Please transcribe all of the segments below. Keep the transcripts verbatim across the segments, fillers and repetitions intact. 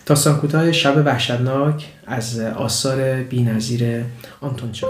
داستان کوتاه شب وحشتناک از آثار بی‌نظیر آنتون چخوف.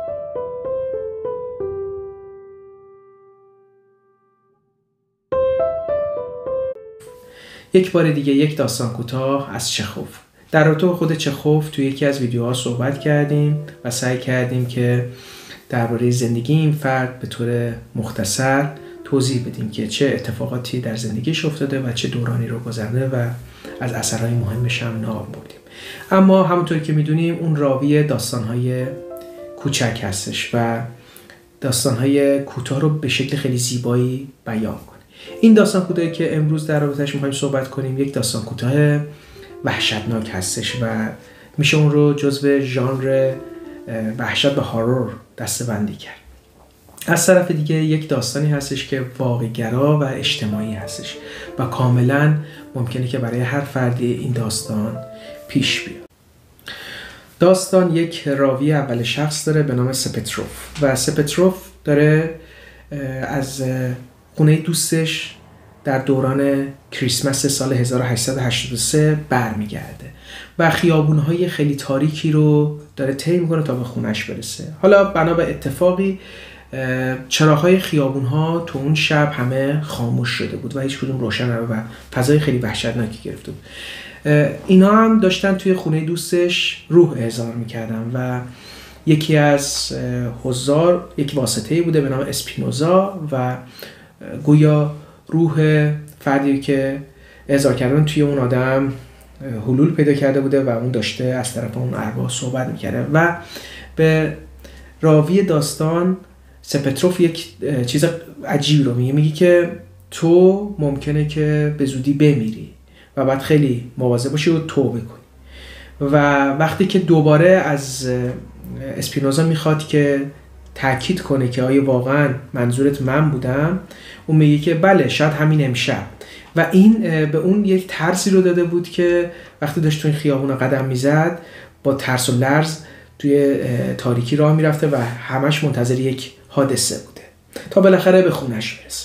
یک بار دیگه یک داستان کوتاه از چخوف. در رابطه با خود چخوف توی یکی از ویدیوها صحبت کردیم و سعی کردیم که درباره زندگی این فرد به طور مختصر توضیح بدیم که چه اتفاقاتی در زندگیش افتاده و چه دورانی رو گذرده و از اثرهای مهمش هم نام بردیم. اما همونطور که میدونیم اون راوی داستانهای کوچک هستش و داستانهای کوتاه رو به شکل خیلی زیبایی بیان کنه. این داستان کوتاهی که امروز در رابطه‌اش می‌خوایم صحبت کنیم یک داستان کوتاه وحشتناک هستش و میشه اون رو جزو ژانر وحشت و هارور دسته‌بندی کرد. از طرف دیگه یک داستانی هستش که واقع‌گرا و اجتماعی هستش و کاملا ممکنه که برای هر فردی این داستان پیش بیاد. داستان یک راوی اول شخص داره به نام سپتروف و سپتروف داره از خونه دوستش در دوران کریسمس سال هزار و هشتصد و هشتاد و سه برمیگرده و خیابون‌های خیلی تاریکی رو داره طی می‌کنه تا به خونش برسه. حالا بنا به اتفاقی چراغ‌های خیابون‌ها تو اون شب همه خاموش شده بود و هیچ کدوم روشن نبود و فضای خیلی وحشتناکی گرفته بود. اینا هم داشتن توی خونه دوستش روح احضار می‌کردن و یکی از حضار یک واسطه‌ای بوده به نام اسپینوزا و گویا روح فردی که احضار کردن توی اون آدم حلول پیدا کرده بوده و اون داشته از طرف اون ارواح صحبت می‌کرده و به راوی داستان سپتروف یک چیز عجیبی رو میگه. میگه که تو ممکنه که به زودی بمیری و بعد خیلی مواظب باشی و توبه کنی. و وقتی که دوباره از اسپینوزا میخواد که تأکید کنه که آیا واقعا منظورت من بودم، اون میگه که بله شاید همین امشب. و این به اون یک ترسی رو داده بود که وقتی داشت توی خیابون قدم میزد با ترس و لرز توی تاریکی راه میرفته و همش منتظر یک حادثه بوده تا بالاخره به خونش میرسه.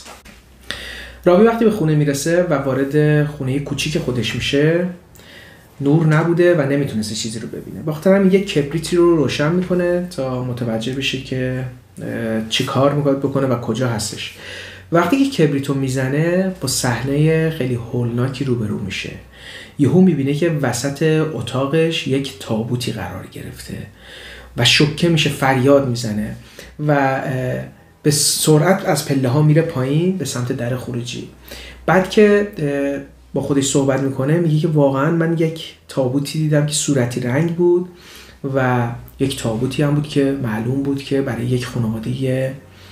راوی وقتی به خونه میرسه و وارد خونه کوچیک خودش میشه، نور نبوده و نمیتونسته چیزی رو ببینه. بخاطر همین یک کبریتی رو روشن میکنه تا متوجه بشه که چی کار میخواد بکنه و کجا هستش. وقتی که کبریتو میزنه با صحنه خیلی هولناکی روبرو میشه. یهو میبینه که وسط اتاقش یک تابوتی قرار گرفته و شوکه میشه، فریاد میزنه و به سرعت از پله ها میره پایین به سمت در خروجی. بعد که با خودش صحبت میکنه میگه که واقعا من یک تابوتی دیدم که صورتی رنگ بود و یک تابوتی هم بود که معلوم بود که برای یک خانواده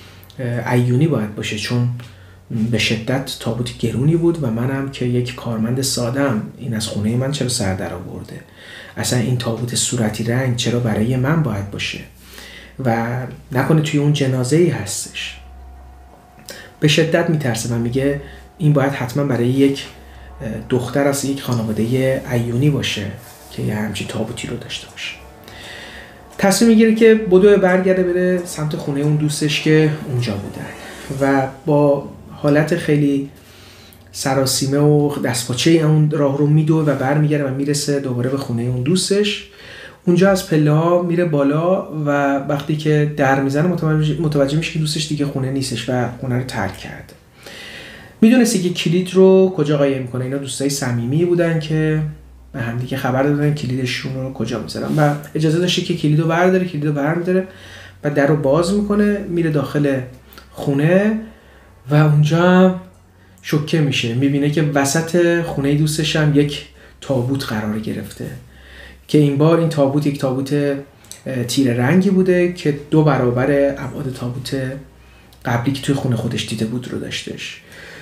عیونی باید باشه، چون به شدت تابوت گرونی بود و منم که یک کارمند ساده‌ام این از خونه من چرا سر در آورده؟ اصلا این تابوت صورتی رنگ چرا برای من باید باشه؟ و نکنه توی اون جنازه‌ای هستش. به شدت میترسه و میگه این باید حتما برای یک دختر از یک خانواده عیونی باشه که یه همچین تابوتی رو داشته باشه. تصمیم میگیره که بدو برگرده بره سمت خونه اون دوستش که اونجا بودن و با حالت خیلی سراسیمه و دستپاچه اون راه رو میدوه و برمیگرده و میرسه دوباره به خونه اون دوستش. اونجا از پله ها میره بالا و وقتی که در میزنه متوجه, متوجه میشه که دوستش دیگه خونه نیستش و خونه رو ترک کرده. میدونستی که کلید رو کجا قایم میکنه. اینا دوستای صمیمی بودن که به هم دیگه خبر دادن کلیدشون رو کجا میذارن و اجازه داشته که کلیدو برداره. کلیدو برمی‌داره و در رو باز میکنه، میره داخل خونه و اونجا شوکه میشه. میبینه که وسط خونه دوستش هم یک تابوت قرار گرفته که این بار این تابوت یک تابوت تیره رنگی بوده که دو برابر ابعاد تابوت قبلی که توی خونه خودش دیده بود رو داشتش.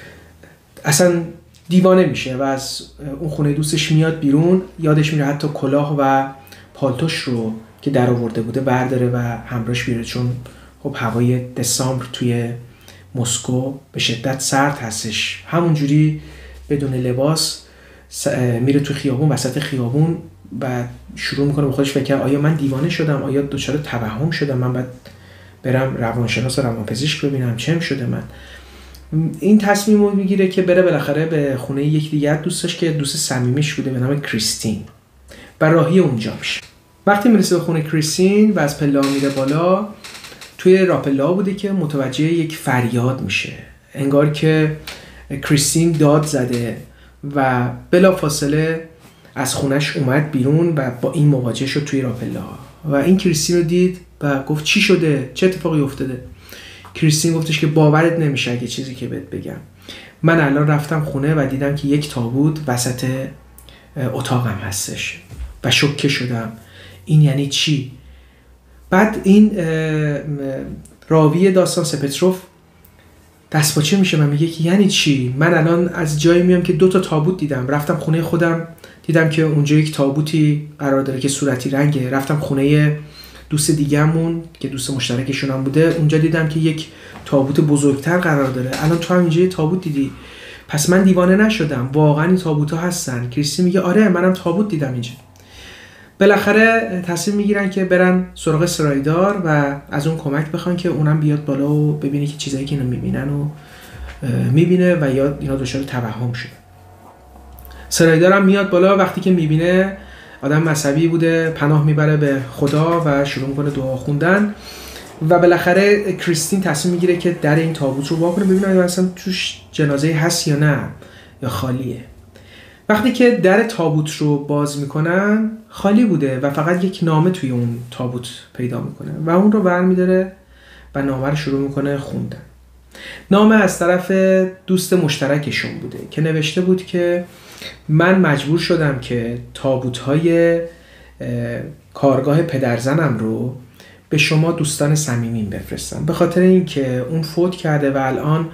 اصلا دیوانه میشه و از اون خونه دوستش میاد بیرون. یادش میره حتی کلاه و پالتوش رو که در آورده بوده برداره و همراهش بیاره، چون خب هوای دسامبر توی مسکو به شدت سرد هستش. همونجوری بدون لباس میره تو خیابون، وسط خیابون و شروع میکنه به خودش فکر کنه آیا من دیوانه شدم؟ آیا دچار توهم شدم؟ من باید برم روانشناس و روانپزشک ببینم چم شده من؟ این تصمیم رو میگیره که بره بالاخره به خونه یک دیگر دوستش که دوست صمیمیش بوده به نام کریستین و راهی اونجا میشه. وقتی میرسه به خونه کریستین و از پلا میره بالا، توی راپلا بوده که متوجه یک فریاد میشه، انگار که کریستین داد زده و بلافاصله از خونش اومد بیرون و با این مواجه شد توی راپلا و این کریستین رو دید و گفت چی شده؟ چه اتفاقی افتاده؟ کریستین گفتش که باورت نمیشه اگه چیزی که بهت بگم. من الان رفتم خونه و دیدم که یک تابوت وسط اتاقم هستش و شوکه شدم. این یعنی چی؟ بعد این راوی داستان سپتروف دستپاچه میشه و میگه که یعنی چی؟ من الان از جایی میام که دو تا تابوت دیدم، رفتم خونه خودم دیدم که اونجا یک تابوتی قرار داره که صورتی رنگه، رفتم خونه دوست دیگه‌مون که دوست مشترکشون هم بوده، اونجا دیدم که یک تابوت بزرگتر قرار داره، الان تو هم اینجا یه تابوت دیدی، پس من دیوانه نشدم، واقعا این تابوت‌ها هستن. کریستین میگه آره منم تابوت دیدم اینجا. بالاخره تصمیم میگیرن که برن سراغ سرایدار و از اون کمک بخوان که اونم بیاد بالا و ببینه که چیزایی که اینا میبینن و میبینه و یا اینا دچار توهم شده. سرایدار هم میاد بالا، وقتی که میبینه آدم مذهبی بوده پناه میبره به خدا و شروع میکنه دعا خوندن و بالاخره کریستین تصمیم میگیره که در این تابوت رو وا کنه ببینه آیا اصلا توش جنازه هست یا نه یا خالیه. وقتی که در تابوت رو باز میکنن خالی بوده و فقط یک نامه توی اون تابوت پیدا میکنه و اون رو برمیداره و نامه رو شروع میکنه خوندن. نامه از طرف دوست مشترکشون بوده که نوشته بود که من مجبور شدم که تابوت‌های کارگاه پدرزنم رو به شما دوستان صمیمیم بفرستم، به خاطر اینکه اون فوت کرده و الان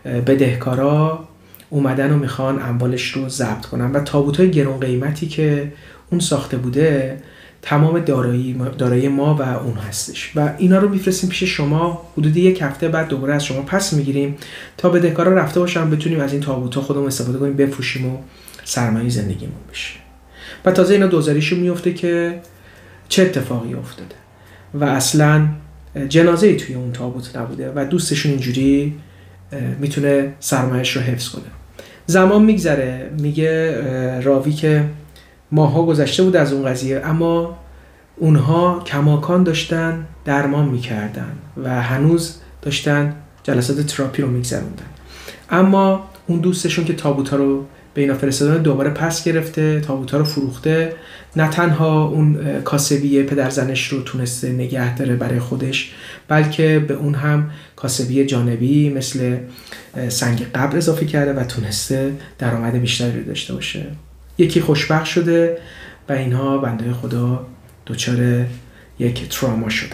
بدهکارا اومدن و میخوان اموالش رو ضبط کنن و تابوت‌های گران قیمتی که اون ساخته بوده تمام دارایی دارایی ما و اون هستش و اینا رو میفرستیم پیش شما، حدود یک هفته بعد دوباره از شما پس میگیریم تا بدهکارا رفته باشن بتونیم از این تابوت‌ها خودمون استفاده کنیم بفروشیم و سرمایه زندگیمون بشه. و تازه اینا دوزاریشو میفته که چه اتفاقی افتاده و اصلا جنازه‌ای توی اون تابوت نبوده و دوستشون اینجوری میتونه سرمایه‌اش رو حفظ کنه. زمان میگذره، میگه راوی که ماها گذشته بود از اون قضیه اما اونها کماکان داشتن درمان میکردن و هنوز داشتن جلسات تراپی رو میگذروندن، اما اون دوستشون که تابوت‌ها رو به اینا فرستادن دوباره پس گرفته، تابوت‌ها رو فروخته، نه تنها اون کاسبی پدرزنش رو تونسته نگه داره برای خودش بلکه به اون هم کاسبی جانبی مثل سنگ قبر اضافه کرده و تونسته درآمد بیشتری داشته باشه. یکی خوشبخت شده و اینها بنده خدا دچار یک تراما شدن.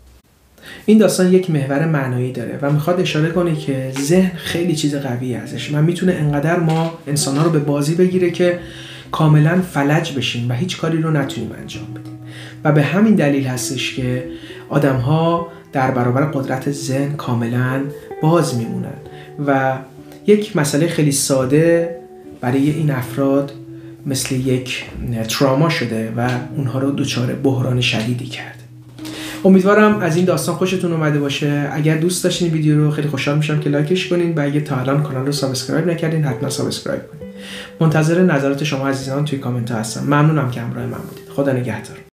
این داستان یک محور معنایی داره و میخواد اشاره کنه که ذهن خیلی چیز قوی ازش و میتونه انقدر ما انسان‌ها رو به بازی بگیره که کاملا فلج بشیم و هیچ کاری رو نتونیم انجام بدیم و به همین دلیل هستش که آدم‌ها در برابر قدرت ذهن کاملا باز میمونن و یک مسئله خیلی ساده برای این افراد مثل یک تراما شده و اونها رو دچار بحران شدیدی کرد. امیدوارم از این داستان خوشتون اومده باشه. اگر دوست داشتین این ویدیو رو خیلی خوشحال میشم که لایکش کنین و اگه تا الان کانال رو سابسکرایب نکردین حتما سابسکرایب کنین. منتظر نظرات شما عزیزان توی کامنت ها هستم. ممنونم که همراه من بودید. خدا نگهدار.